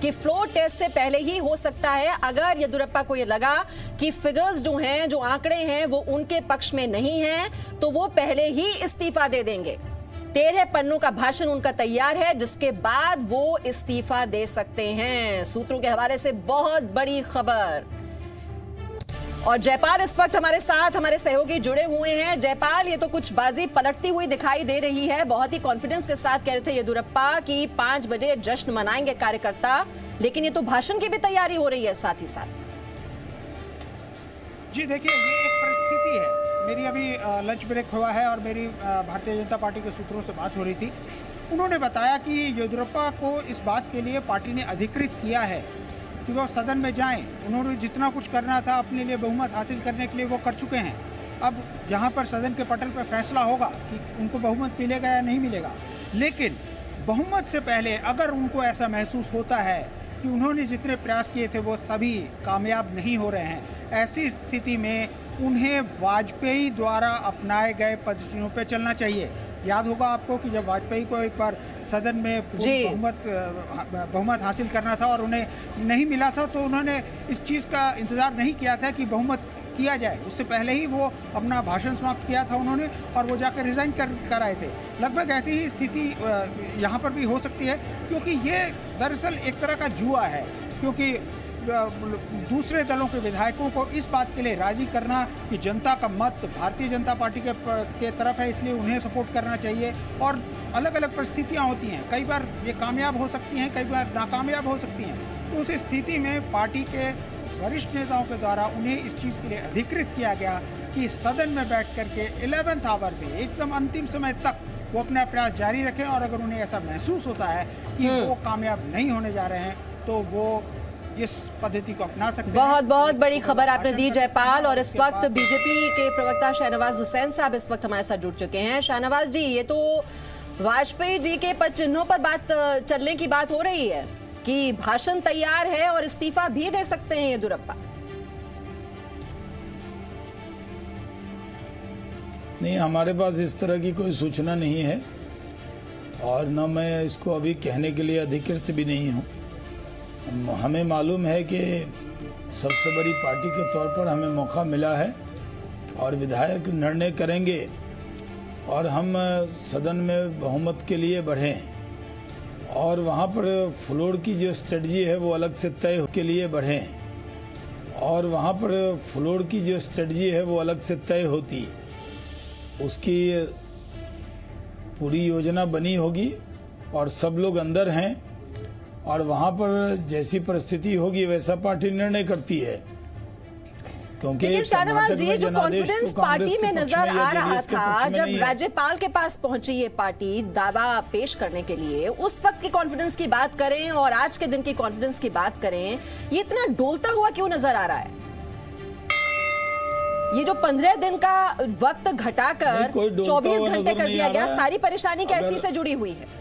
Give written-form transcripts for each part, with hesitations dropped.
कि floor test से पहले ही हो सकता है, अगर येदियुरप्पा को ये लगा कि फिगर्स जो हैं, जो आंकड़े हैं वो उनके पक्ष में नहीं हैं, तो वो पहले ही इस्तीफा दे देंगे। 13 पन्नों का भाषण उनका तैयार है, जिसके बाद वो इस्तीफा दे सकते हैं। सूत्रों के हवाले से बहुत बड़ी खबर। और जयपाल इस वक्त हमारे साथ, हमारे सहयोगी जुड़े हुए हैं। जयपाल, ये तो कुछ बाजी पलटती हुई दिखाई दे रही है। बहुत ही कॉन्फिडेंस के साथ कह रहे थे येदियुरप्पा कि 5 बजे जश्न मनाएंगे कार्यकर्ता, लेकिन ये तो भाषण की भी तैयारी हो रही है साथ ही साथ। जी देखिए, ये एक परिस्थिति है। मेरी अभी लंच ब्रेक हुआ है और मेरी भारतीय जनता पार्टी के सूत्रों से बात हो रही थी। उन्होंने बताया कि येदियुरप्पा को इस बात के लिए पार्टी ने अधिकृत किया है कि वो सदन में जाएं। उन्होंने जितना कुछ करना था अपने लिए बहुमत हासिल करने के लिए वो कर चुके हैं। अब यहाँ पर सदन के पटल पर फैसला होगा कि उनको बहुमत मिलेगा या नहीं मिलेगा, लेकिन बहुमत से पहले अगर उनको ऐसा महसूस होता है कि उन्होंने जितने प्रयास किए थे वो सभी कामयाब नहीं हो रहे हैं, ऐसी स्थिति में उन्हें वाजपेयी द्वारा अपनाए गए पद्धतियों पर चलना चाहिए। याद होगा आपको कि जब वाजपेयी को एक बार सदन में बहुमत हासिल करना था और उन्हें नहीं मिला था, तो उन्होंने इस चीज़ का इंतज़ार नहीं किया था कि बहुमत किया जाए। उससे पहले ही वो अपना भाषण समाप्त किया था उन्होंने, और वो जाकर रिज़ाइन कर आए थे। लगभग ऐसी ही स्थिति यहाँ पर भी हो सकती है, क्योंकि ये दरअसल एक तरह का जुआ है। क्योंकि दूसरे दलों के विधायकों को इस बात के लिए राजी करना कि जनता का मत भारतीय जनता पार्टी के तरफ है, इसलिए उन्हें सपोर्ट करना चाहिए। और अलग अलग परिस्थितियां होती हैं, कई बार ये कामयाब हो सकती हैं, कई बार नाकामयाब हो सकती हैं। तो उस स्थिति में पार्टी के वरिष्ठ नेताओं के द्वारा उन्हें इस चीज़ के लिए अधिकृत किया गया कि सदन में बैठ करके 11th आवर में एकदम अंतिम समय तक वो अपना प्रयास जारी रखें, और अगर उन्हें ऐसा महसूस होता है कि वो कामयाब नहीं होने जा रहे हैं तो वो इस पद्धति को अपना सकते हैं। बहुत बहुत बड़ी खबर आपने दी जयपाल। और इस वक्त बीजेपी के प्रवक्ता शाहनवाज हुसैन साहब इस वक्त हमारे साथ जुड़ चुके हैं। शाहनवाज जी, ये तो वाजपेयी जी के पद चिन्हों पर बात चलने की बात हो रही है कि भाषण तैयार है और इस्तीफा भी दे सकते हैं येदियुरप्पा। नहीं, हमारे पास इस तरह की कोई सूचना नहीं है, और न मैं इसको अभी कहने के लिए अधिकृत भी नहीं हूँ। हमें मालूम है कि सबसे बड़ी पार्टी के तौर पर हमें मौका मिला है और विधायक निर्णय करेंगे और हम सदन में बहुमत के लिए बढ़ें, और वहाँ पर फ्लोर की जो स्ट्रेटजी है वो अलग से तय के लिए बढ़ें, और वहाँ पर फ्लोर की जो स्ट्रेटजी है वो अलग से तय होती, उसकी पूरी योजना बनी होगी और सब लोग अंदर हैं, और वहाँ पर जैसी परिस्थिति होगी वैसा पार्टी निर्णय करती है। क्योंकि लेकिन शाहनवाज जी, जो कॉन्फिडेंस पार्टी में नजर आ रहा था जब राज्यपाल के पास पहुंची ये पार्टी दावा पेश करने के लिए, उस वक्त की कॉन्फिडेंस की बात करें और आज के दिन की कॉन्फिडेंस की बात करें, ये इतना डोलता हुआ क्यों नजर आ रहा है? ये जो 15 दिन का वक्त घटाकर 24 घंटे कर दिया गया, सारी परेशानी कैसी से जुड़ी हुई है?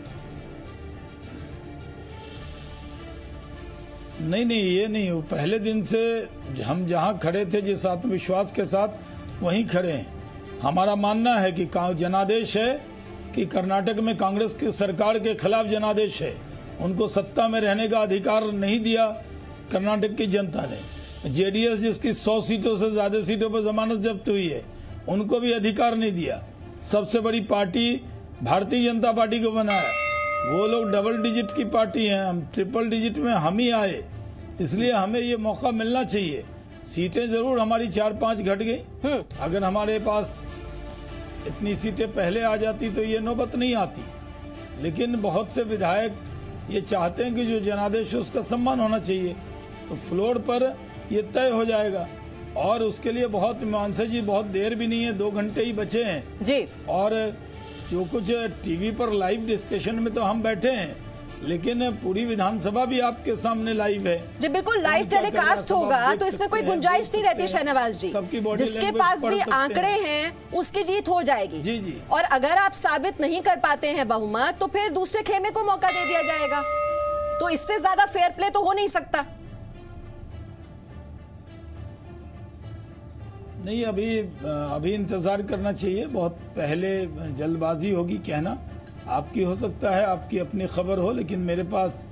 नहीं, ये नहीं हो। पहले दिन से हम जहां खड़े थे जिस आत्मविश्वास के साथ, वहीं खड़े हैं। हमारा मानना है कि जनादेश है कि कर्नाटक में कांग्रेस की सरकार के खिलाफ जनादेश है। उनको सत्ता में रहने का अधिकार नहीं दिया कर्नाटक की जनता ने। जेडीएस जिसकी 100 सीटों से ज्यादा सीटों पर जमानत जब्त हुई है, उनको भी अधिकार नहीं दिया। सबसे बड़ी पार्टी भारतीय जनता पार्टी को बनाया। वो लोग डबल डिजिट की पार्टी हैं, हम ट्रिपल डिजिट में हम ही आए, इसलिए हमें ये मौका मिलना चाहिए। सीटें जरूर हमारी 4-5 घट गई। अगर हमारे पास इतनी सीटें पहले आ जाती तो ये नौबत नहीं आती, लेकिन बहुत से विधायक ये चाहते हैं कि जो जनादेश है उसका सम्मान होना चाहिए। तो फ्लोर पर ये तय हो जाएगा, और उसके लिए बहुत मानसा जी बहुत देर भी नहीं है, 2 घंटे ही बचे हैं जी। और जो कुछ टीवी पर लाइव डिस्कशन में तो हम बैठे हैं, लेकिन पूरी विधानसभा भी आपके सामने लाइव है जी। बिल्कुल लाइव टेलीकास्ट होगा, तो इसमें कोई गुंजाइश नहीं रहती शाहनवाज जी। जिसके पास भी आंकड़े हैं उसकी जीत हो जाएगी। जी। और अगर आप साबित नहीं कर पाते हैं बहुमत, तो फिर दूसरे खेमे को मौका दे दिया जाएगा। तो इससे ज्यादा फेयर प्ले तो हो नहीं सकता। नहीं, अभी इंतजार करना चाहिए। बहुत पहले जल्दबाजी होगी कहना, आपकी हो सकता है, आपकी अपनी खबर हो, लेकिन मेरे पास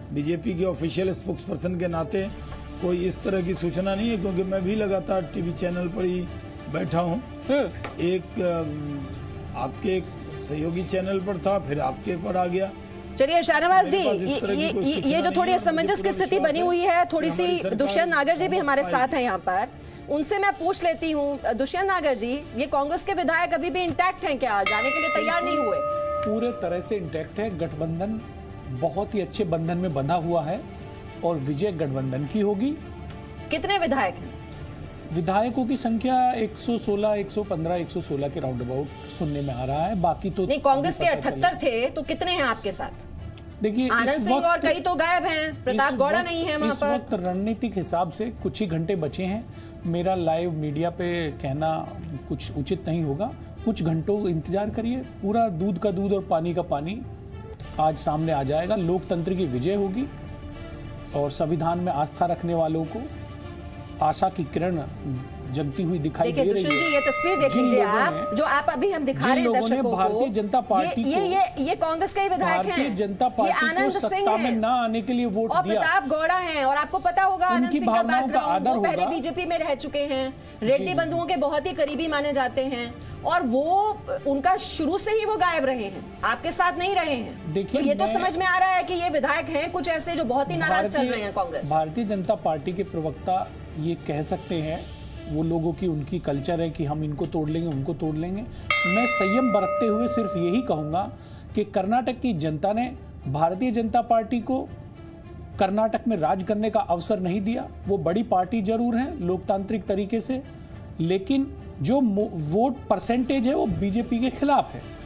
बीजेपी के ऑफिशियल स्पोक्स पर्सन के नाते कोई इस तरह की सूचना नहीं है, क्योंकि मैं भी लगातार टीवी चैनल पर ही बैठा हूँ। एक आपके एक सहयोगी चैनल पर था, फिर आपके पर आ गया। चलिए शाहनवाज जी, ये जो थोड़ी असमंजस की स्थिति बनी हुई है, थोड़ी सी दुष्यंत नागर जी भी हमारे साथ हैं यहाँ पर, उनसे मैं पूछ लेती हूँ। दुष्यंत नागर जी, ये कांग्रेस के विधायक अभी भी इंटैक्ट हैं क्या? जाने के लिए तैयार नहीं हुए? पूरे तरह से इंटैक्ट है। गठबंधन बहुत ही अच्छे बंधन में बंधा हुआ है और विजय गठबंधन की होगी। कितने विधायक हैं? विधायकों की संख्या 116, 115, 116 के राउंड अबाउट सुनने में आ रहा है। बाकी तो नहीं, कांग्रेस के 78 थे, तो कितने हैं आपके साथ? देखिए, आनंद सिंह और कई तो गायब हैं, प्रताप गौड़ा नहीं है वहां पर। इस वक्त रणनीतिक हिसाब से कुछ ही घंटे बचे हैं। मेरा लाइव मीडिया पे कहना कुछ उचित नहीं होगा। कुछ घंटों इंतजार करिए, पूरा दूध का दूध और पानी का पानी आज सामने आ जाएगा। लोकतंत्र की विजय होगी और संविधान में आस्था रखने वालों को आशा की किरण जगती हुई दिखाई दे रही है। दुष्यंत जी, ये तस्वीर देख लीजिए आप, जो आप अभी हम दिखा रहे हैं दर्शकों को। भारतीय जनता पार्टी ये कांग्रेस के ही विधायक हैं। भारतीय जनता पार्टी को सत्ता में न आने के लिए वोट दिया। और प्रताप गौड़ा हैं, और आपको पता होगा आनंद सिंह का बैकग्राउंड, वो पहले बीजेपी में रह चुके हैं, रेड्डी बंधुओं के बहुत ही करीबी माने जाते हैं, और वो उनका शुरू से ही वो गायब रहे हैं, आपके साथ नहीं रहे हैं। देखिए, ये तो समझ में आ रहा है कि ये विधायक हैं कुछ ऐसे जो बहुत ही नाराज चल रहे हैं कांग्रेस। भारतीय जनता पार्टी के प्रवक्ता ये कह सकते हैं, वो लोगों की उनकी कल्चर है कि हम इनको तोड़ लेंगे, उनको तोड़ लेंगे। मैं संयम बरतते हुए सिर्फ यही कहूंगा कि कर्नाटक की जनता ने भारतीय जनता पार्टी को कर्नाटक में राज करने का अवसर नहीं दिया। वो बड़ी पार्टी जरूर है लोकतांत्रिक तरीके से, लेकिन जो वोट परसेंटेज है वो बीजेपी के खिलाफ है।